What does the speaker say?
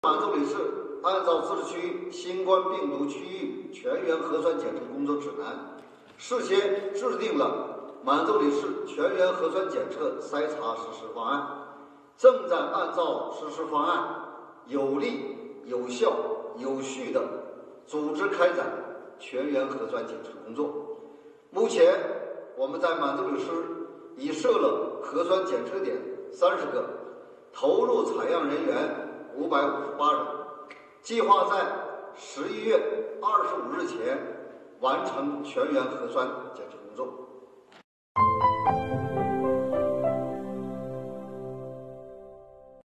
满洲里市按照自治区新冠病毒区域全员核酸检测工作指南，事先制定了满洲里市全员核酸检测筛查实施方案，正在按照实施方案有力、有效、有序地组织开展全员核酸检测工作。目前，我们在满洲里市已设了核酸检测点30个，投入采样人员558人，计划在11月25日前完成全员核酸检测工作。